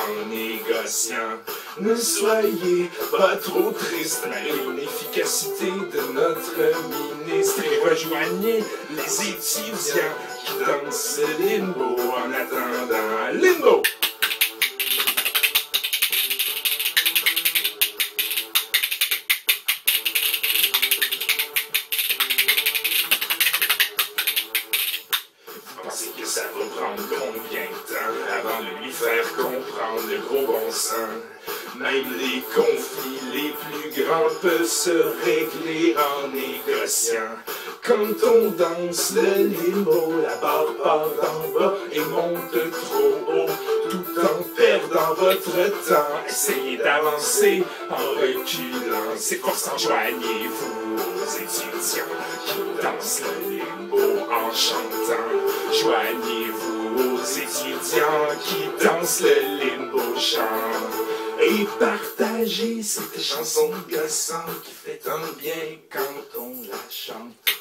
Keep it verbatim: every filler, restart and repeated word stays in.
en négociant. Ne soyez pas trop triste malgré l'inefficacité de notre ministre et rejoignez les étudiants qui dansent limbo en attendant limbo. Vous pensez que ça va prendre combien de temps avant de lui faire comprendre le gros bon sens? Même les conflits les plus grands peuvent se régler en négociant. Quand on danse le limbo, la barre part d'en bas et monte trop haut. Tout en perdant votre temps, essayez d'avancer en reculant. C'est forçant, joignez-vous aux étudiants qui dansent le limbo en chantant. Joignez-vous aux étudiants qui dansent le limbo chant. Et partagez cette chanson gossante qui fait tant bien quand on la chante.